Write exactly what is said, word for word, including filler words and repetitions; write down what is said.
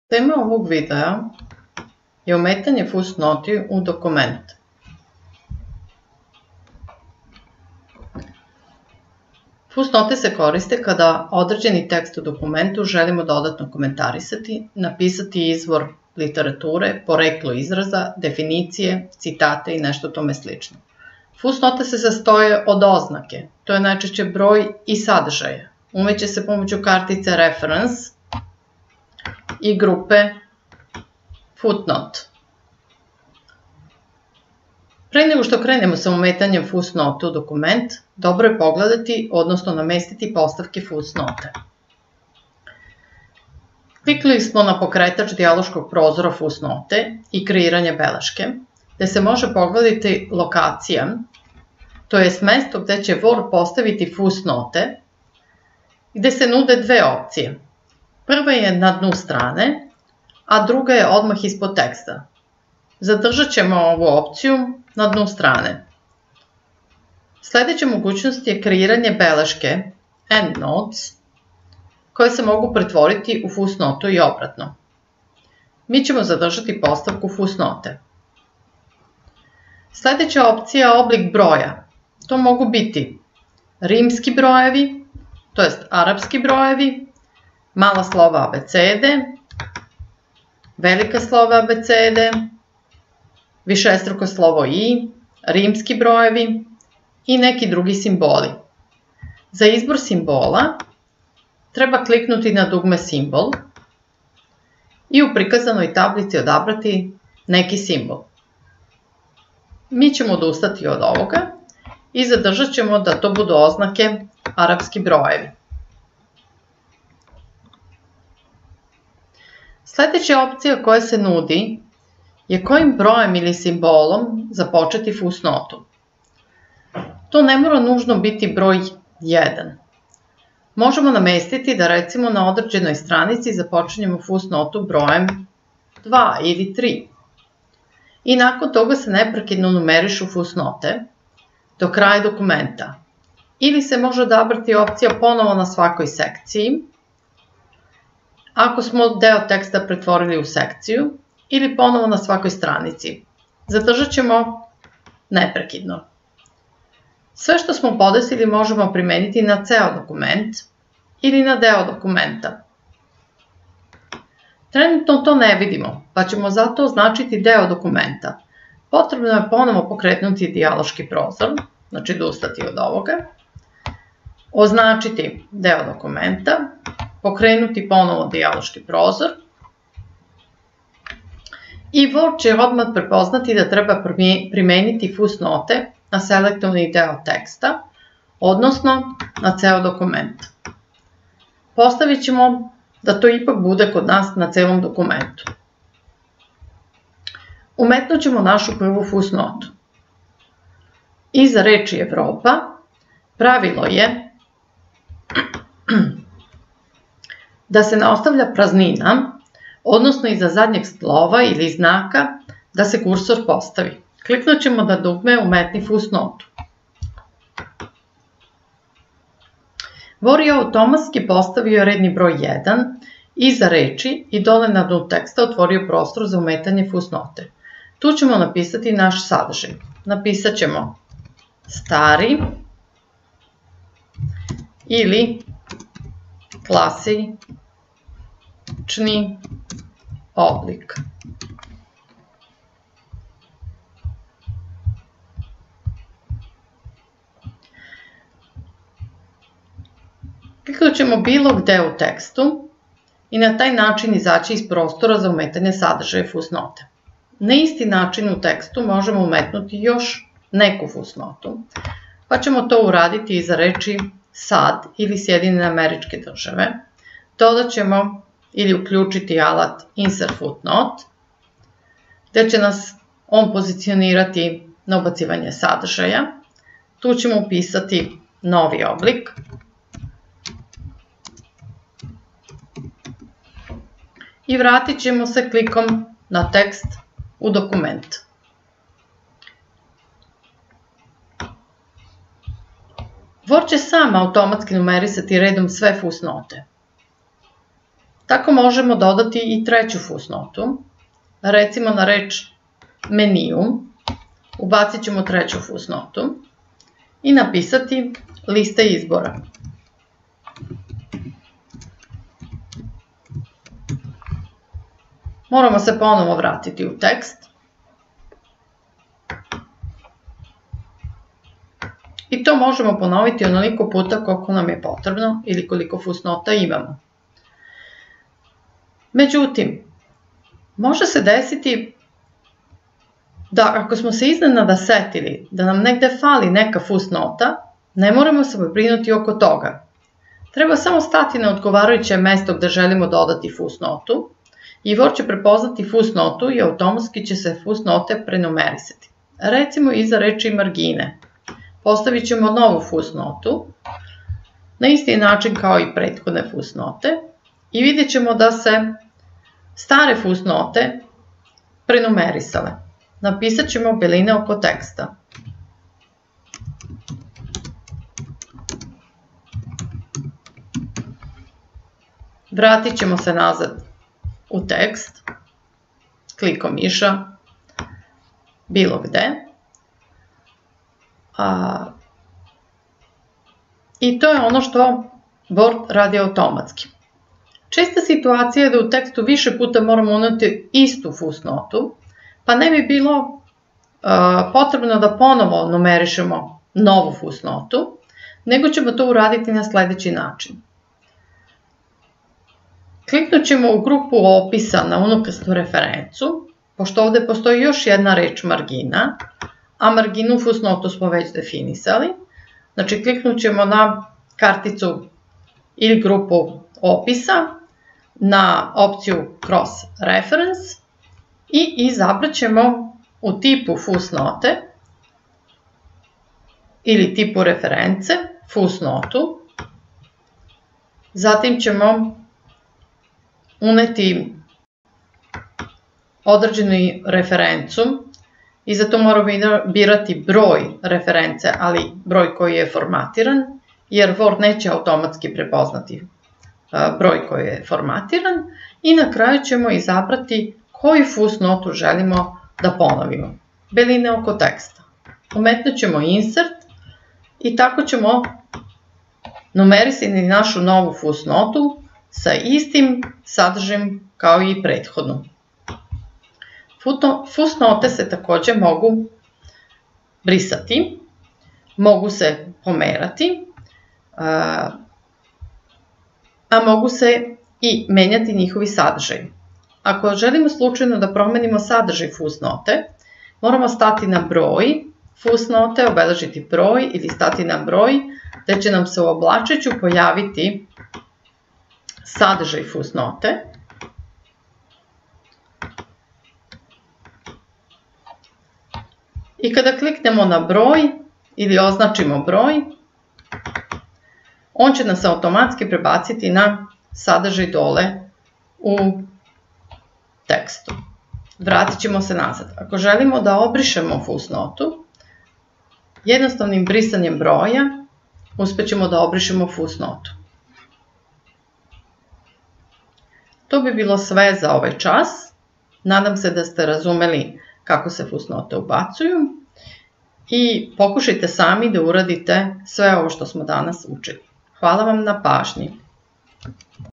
Tema ovog videa je ometanje fusnoti u dokument. Fusnote se koriste kada određeni tekst u dokumentu želimo dodatno komentarisati, napisati izvor literature, poreklo izraza, definicije, citate i nešto tome slično. Fusnote se sastoje od oznake, to je najčešće broj i sadržaja. Umeće se pomoću kartice reference i grupe footnote. Pre nego što krenemo sa ometanjem fusnote u dokument, dobro je pogledati, odnosno namestiti postavke fusnote. Kliknuli smo na pokretač dijaloškog prozora fusnote i kreiranje beleške, gde se može pogledati lokacija, to je mesto gde će Word postaviti fusnote, gde se nude dve opcije. Prva je na dnu strane, a druga je odmah ispod teksta. Zadržat ćemo ovu opciju na dnu strane. Sledeća mogućnost je kreiranje beleške, endnotes, koje se mogu pretvoriti u fusnotu i obratno. Mi ćemo zadržati postavku fusnote. Sledeća opcija je oblik broja. To mogu biti rimski brojevi, to jest arapski brojevi, mala slova abecede, velika slova abecede, višestruko slovo i, rimski brojevi i neki drugi simboli. Za izbor simbola treba kliknuti na dugme simbol i u prikazanoj tablici odabrati neki simbol. Mi ćemo odustati od ovoga i zadržat ćemo da to budu oznake arapski brojevi. Sledeća opcija koja se nudi je kojim brojem ili simbolom započeti fusnotu. To ne mora nužno biti broj jedan. Možemo namestiti da recimo na određenoj stranici započinjemo fusnotu brojem dva ili tri. I nakon toga se neprekidno numerišu fusnote do kraja dokumenta. Ili se može odabrati opcija ponovo na svakoj sekciji, ako smo deo teksta pretvorili u sekciju, ili ponovo na svakoj stranici. Zadržat ćemo neprekidno. Sve što smo podesili možemo primeniti na ceo dokument ili na deo dokumenta. Trenutno to ne vidimo, pa ćemo zato označiti deo dokumenta. Potrebno je ponovo pokrenuti dijaloški prozor, znači odustati od ovoga, označiti deo dokumenta, pokrenuti ponovo dijaloški prozor i Word će odmah prepoznati da treba primeniti fusnote na selektovani deo teksta, odnosno na ceo dokument. Postavit ćemo da to ipak bude kod nas na celom dokumentu. Umetnut ćemo našu prvu fusnotu. Iza reči Evropa pravilo je da se ne ostavlja praznina, odnosno iza zadnjeg slova ili znaka da se kursor postavi. Kliknut ćemo na dugme umetni fusnotu. Word je automatski postavio redni broj jedan iza reči i dole na dnu teksta otvorio prostor za umetanje fusnote. Tu ćemo napisati naš sadržaj. Napisat ćemo stari ili klasični oblik. Kliknut ćemo bilo gde u tekstu i na taj način izaći iz prostora za umetanje sadržaja fusnote. Na isti način u tekstu možemo umetnuti još neku fusnotu, pa ćemo to uraditi iza reči sad ili Sjedinjene Američke Države. Dodat ćemo ili uključiti alat Insert Footnote, gde će nas on pozicionirati na ubacivanje sadržaja. Tu ćemo upisati novi oblik. I vratit ćemo se klikom na tekst u dokument. Word će sam automatski numerisati redom sve fusnote. Tako možemo dodati i treću fusnotu. Recimo na reč meniju ubacit ćemo treću fusnotu i napisati lista izbora. Moramo se ponovo vratiti u tekst. I to možemo ponoviti onoliko puta koliko nam je potrebno ili koliko fusnota imamo. Međutim, može se desiti da ako smo se iznenada setili da nam negde fali neka fusnota, ne moramo se brinuti oko toga. Treba samo stati na odgovarajuće mesto gde želimo dodati fusnotu i Word će prepoznati fusnotu i automatski će se fusnote prenumerisati. Recimo iza reči margine. Postavit ćemo novu fusnotu na isti način kao i prethodne fusnote i vidjet ćemo da se stare fusnote prenumerisale. Napisat ćemo beline oko teksta. Vratit ćemo se nazad u tekst, klikom miša, bilo gde. A, I to je ono što Word radi automatski. Česta situacija je da u tekstu više puta moramo uneti istu fusnotu, pa ne bi bilo a, potrebno da ponovo numerišemo novu fusnotu, nego ćemo to uraditi na sledeći način. Kliknut ćemo u grupu opisa na unakrsnu referencu, pošto ovde postoji još jedna reč margina, a marginu fusnotu smo već definisali. Znači kliknut ćemo na karticu ili grupu opisa, na opciju Cross Reference i izabrat ćemo u tipu fusnote ili tipu reference fusnotu. Zatim ćemo uneti određenu referencu i za to moramo birati broj reference, ali broj koji je formatiran, jer Word neće automatski prepoznati broj koji je formatiran. I na kraju ćemo izabrati koju fusnotu želimo da ponovimo. Beline oko teksta. Umetnut ćemo insert i tako ćemo numerisati našu novu fusnotu sa istim sadržajem kao i prethodnu. Fusnote se takođe mogu brisati, mogu se pomerati, a mogu se i menjati njihovi sadržaj. Ako želimo slučajno da promenimo sadržaj fusnote, moramo stati na broj fusnote, obeležiti broj ili stati na broj, gde će nam se u oblačiću pojaviti sadržaj fusnote. I kada kliknemo na broj ili označimo broj, on će nas automatski prebaciti na sadržaj dole u tekstu. Vratit ćemo se nazad. Ako želimo da obrišemo fusnotu, jednostavnim brisanjem broja uspećemo da obrišemo fusnotu. To bi bilo sve za ovaj čas. Nadam se da ste razumeli kako se fusnote ubacuju i pokušajte sami da uradite sve ovo što smo danas učili. Hvala vam na pažnji.